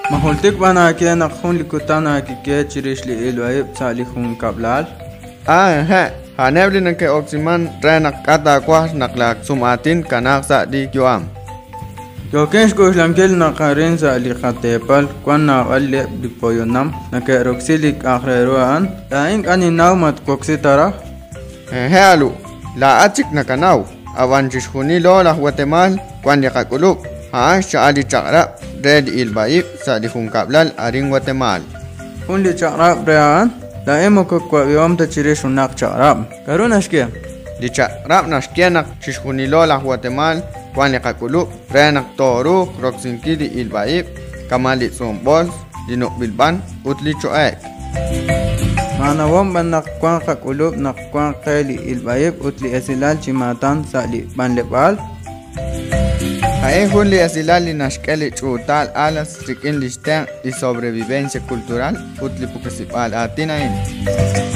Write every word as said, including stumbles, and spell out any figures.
Mahultik bana kia nakhun likutana ki kia chirish li ilwaib sa likhun kablal. Ah, he. Hanebli nake oksiman re nakata kwa naklak sumatin kanak sa di kyuam. Yokesh ko islamkel nakarin sa likatepal kwan na alip di poyonam nake roksilik akhreruan lain kaninaw mat koksitara. He alu. La atik nakanaw. Awan jishkuni lo la Guatemala kwan yakakuluk. Ha siya adi cakra red ilbaib sa likhun kablal aring Guatemala. Kung di cakra brean, lain mo kukwawiyom ta chirish unak cakra. Karun ashkia. Di cakra nashkia nak jishkuni lo la Guatemala kwan yakakuluk re nak toru kroksinki di ilbaib kamalit sombol dinuk bilban utli choek. Manawam ban nakkwang kakulub nakkwang kayli ilbayib utli esilal chimatan sa li banlepal. Hae hunli esilal nashkeli chutal alas rikin listang di sobrevivencia cultural utli pukasipal atinain.